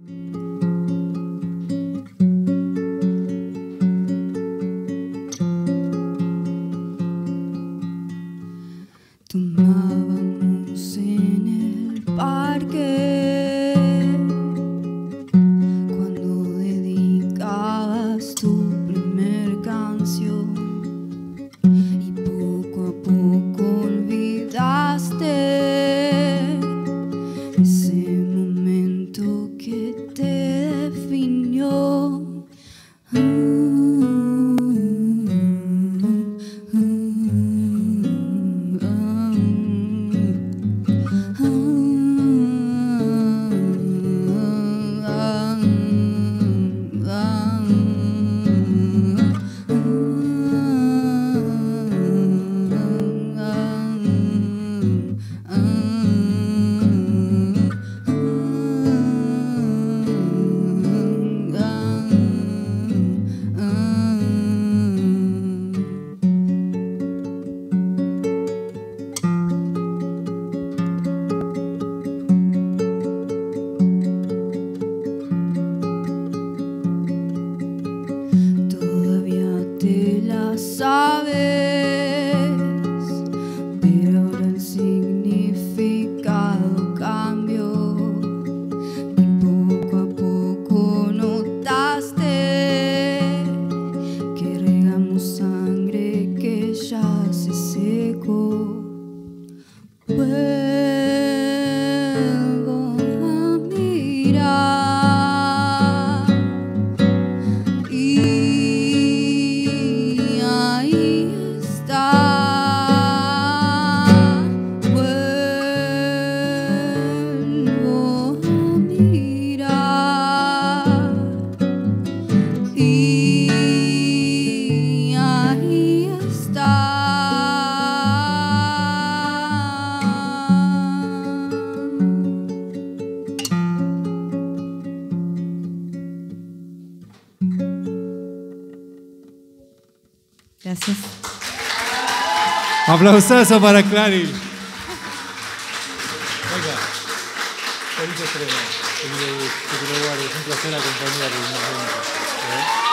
Tomábamos en el parque cuando dedicabas tu primer canción y poco a poco olvidaste ese momento que te definió. Sabes, pero ahora el significado cambió y poco a poco notaste que regamos sangre que ya se secó. Vuelvo a mirar y gracias. Aplausazo para Clarín. Venga. Feliz estreno. Es un placer acompañarlo.